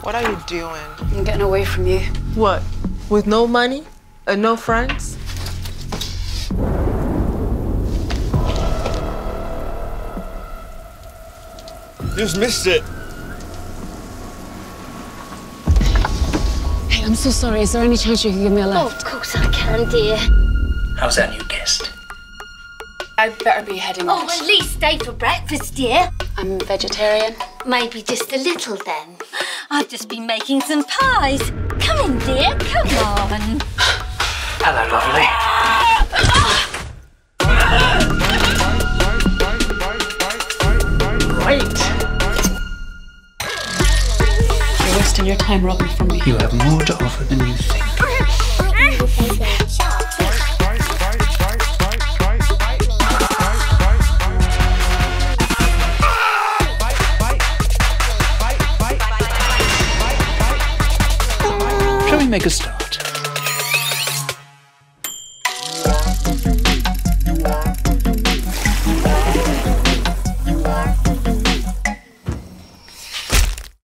What are you doing? I'm getting away from you. What? With no money and no friends? Just missed it. Hey, I'm so sorry. Is there any chance you can give me a lift? Oh, of course I can, dear. How's that new guest? I'd better be heading Oh, out. at least stay for breakfast, dear. I'm vegetarian. Maybe just a little, then. I've just been making some pies. Come in, dear. Come on. Hello, lovely. Right. You're wasting your time robbing from me. You have more to offer than you think. Shall we make a start?